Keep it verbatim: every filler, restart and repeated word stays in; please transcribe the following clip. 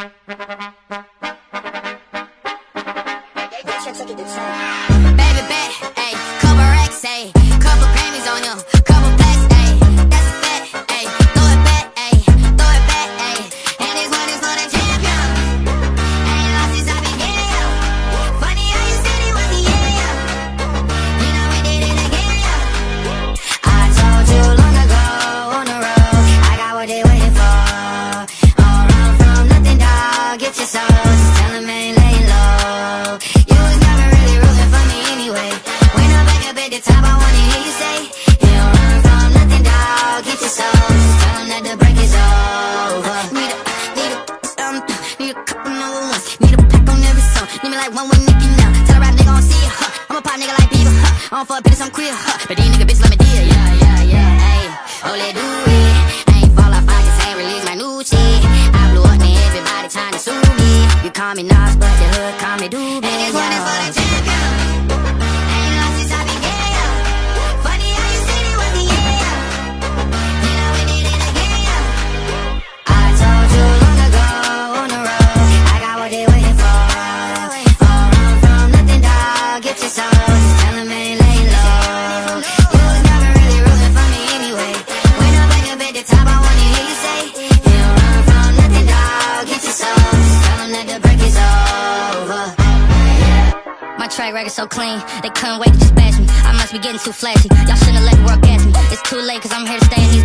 Baby bet, ayy, couple racks, ayy, couple Grammys on him, couple plaques, ayy, that's a fact, ayy, throw it back, ayy, throw it back, ayy, and this one is for the champion. Ain't lost since I began, yo. Funny how you said it was the year, yo. You know we did it again, yo. I told you long ago on the road, I got what they waiting for. All run from nothing, dog, get your soul, just tell them ain't laying low. You was never really rooting for me anyway. When I'm back up at the top, I wanna hear you say, you don't run from nothing, dog, get your soul, just tell them that the break is over. Need a, need a, um, need a couple number ones, need a pack on every song, need me like one with Nicki now. Tell a rap nigga I don't see ya, huh. I'm a pop nigga like Bieber, huh. I don't fuck bitches, I'm queer, huh. But these nigga bitches let me deal, yeah, yeah, yeah, ayy. Oh, let do it. I ain't fall off, I just ain't release my new shit. I blew up, man, everybody trying to sue me. You call me Nas, but the hood call me Doobie. And this one is for the champion. Ain't lost since I began, yo. Funny how you said it was the year, yo. You know we did it again, yo. I told you long ago on the road, I got what they waiting for. All run from nothing, dog, get your soul, just tell them ain't laying low. You was never really rooting for me anyway. When I'm back up at the top, I wanna hear you say, you don't run from nothing, dog, get your soul, just tell them that the break is over. My track record so clean, they couldn't wait to just bash me. I must be getting too flashy. Y'all shouldn't let the world gas me. It's too late, cause I'm here to stay in these